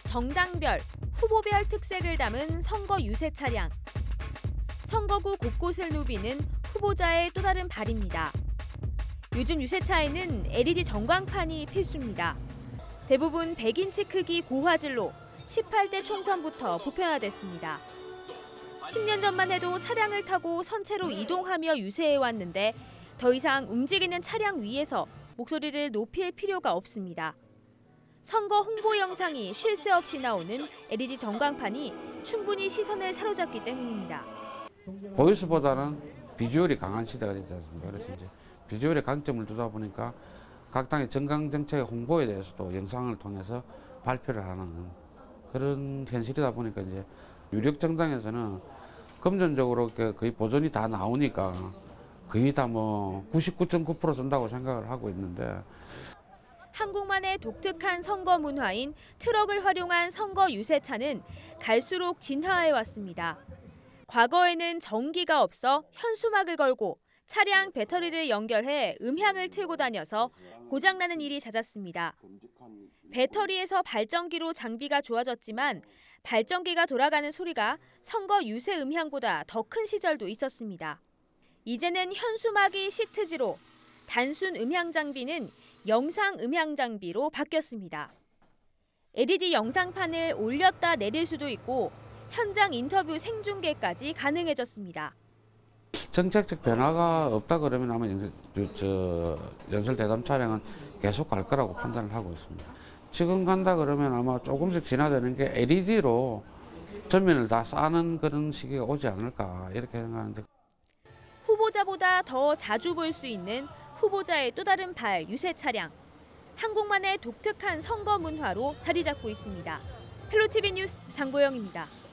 정당별, 후보별 특색을 담은 선거 유세 차량. 선거구 곳곳을 누비는 후보자의 또 다른 발입니다. 요즘 유세차에는 LED 전광판이 필수입니다. 대부분 100인치 크기 고화질로 18대 총선부터 보편화됐습니다. 10년 전만 해도 차량을 타고 선체로 이동하며 유세해왔는데 더 이상 움직이는 차량 위에서 목소리를 높일 필요가 없습니다. 선거 홍보 영상이 쉴 새 없이 나오는 LED 전광판이 충분히 시선을 사로잡기 때문입니다. 보이스보다는 비주얼이 강한 시대가 되지 않습니까? 그래서 이제 비주얼에 강점을 두다 보니까 각 당의 정강 정책 홍보에 대해서도 영상을 통해서 발표를 하는 그런 현실이다 보니까 이제 유력 정당에서는 금전적으로 거의 보전이 다 나오니까 거의 다 뭐 99.9% 쓴다고 생각을 하고 있는데. 한국만의 독특한 선거 문화인 트럭을 활용한 선거 유세차는 갈수록 진화해 왔습니다. 과거에는 전기가 없어 현수막을 걸고 차량 배터리를 연결해 음향을 틀고 다녀서 고장나는 일이 잦았습니다. 배터리에서 발전기로 장비가 좋아졌지만 발전기가 돌아가는 소리가 선거 유세 음향보다 더 큰 시절도 있었습니다. 이제는 현수막이 시트지로 단순 음향 장비는 영상 음향 장비로 바뀌었습니다. LED 영상판을 올렸다 내릴 수도 있고 현장 인터뷰 생중계까지 가능해졌습니다. 정책적 변화가 없다 그러면 아마 연설 대담 차량은 계속 갈 거라고 판단을 하고 있습니다. 지금 간다 그러면 아마 조금씩 진화되는 게 LED로 전면을 다 싸는 그런 시기가 오지 않을까 이렇게 생각하는데. 후보자보다 더 자주 볼 수 있는 후보자의 또 다른 발 유세 차량. 한국만의 독특한 선거 문화로 자리 잡고 있습니다. 헬로티비 뉴스 장보영입니다.